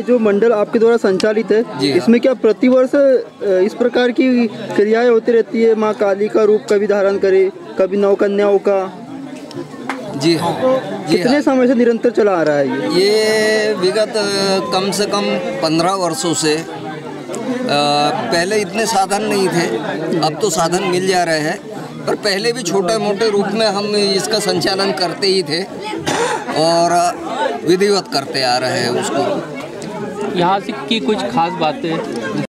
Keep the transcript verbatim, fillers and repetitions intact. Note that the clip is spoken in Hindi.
जो मंडल आपके द्वारा संचालित है, इसमें क्या प्रतिवर्ष इस प्रकार की क्रियाएं होती रहती है? माँ काली का रूप कभी धारण करे, कभी नौ कन्याओं का? जी हाँ। जी कितने हाँ। समय से निरंतर चला आ रहा है ये? ये विगत कम से कम पंद्रह वर्षों से। पहले इतने साधन नहीं थे, अब तो साधन मिल जा रहे हैं, पर पहले भी छोटे मोटे रूप में हम इसका संचालन करते ही थे और विधिवत करते आ रहे हैं उसको। यहाँ से की कुछ खास बातें